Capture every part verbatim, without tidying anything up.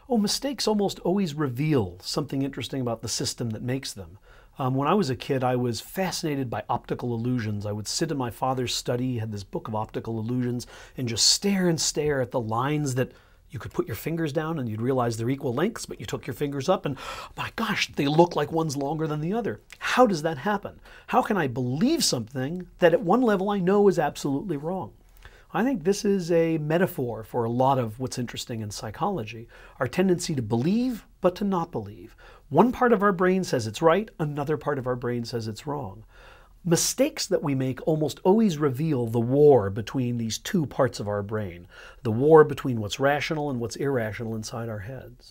Oh, mistakes almost always reveal something interesting about the system that makes them. Um, when I was a kid, I was fascinated by optical illusions. I would sit in my father's study, he had this book of optical illusions, and just stare and stare at the lines that you could put your fingers down and you'd realize they're equal lengths, but you took your fingers up and, my gosh, they look like one's longer than the other. How does that happen? How can I believe something that at one level I know is absolutely wrong? I think this is a metaphor for a lot of what's interesting in psychology. Our tendency to believe, but to not believe. One part of our brain says it's right, another part of our brain says it's wrong. Mistakes that we make almost always reveal the war between these two parts of our brain, the war between what's rational and what's irrational inside our heads.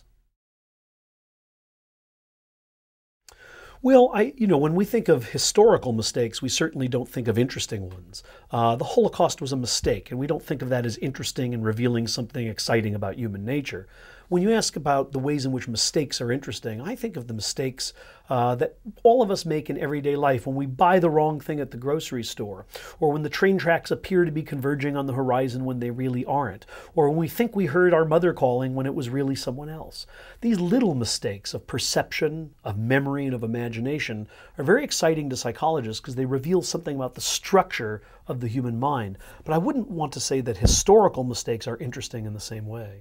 Well, I, you know, when we think of historical mistakes, we certainly don't think of interesting ones. Uh, the Holocaust was a mistake, and we don't think of that as interesting and revealing something exciting about human nature. When you ask about the ways in which mistakes are interesting, I think of the mistakes uh, that all of us make in everyday life when we buy the wrong thing at the grocery store, or when the train tracks appear to be converging on the horizon when they really aren't, or when we think we heard our mother calling when it was really someone else. These little mistakes of perception, of memory, and of imagination are very exciting to psychologists because they reveal something about the structure of the human mind. But I wouldn't want to say that historical mistakes are interesting in the same way.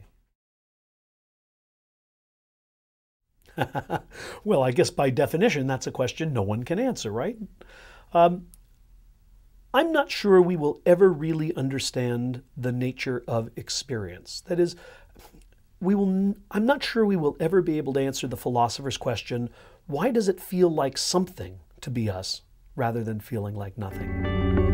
Well, I guess by definition, that's a question no one can answer, right? Um, I'm not sure we will ever really understand the nature of experience. That is, we will, I'm not sure we will ever be able to answer the philosopher's question, why does it feel like something to be us rather than feeling like nothing?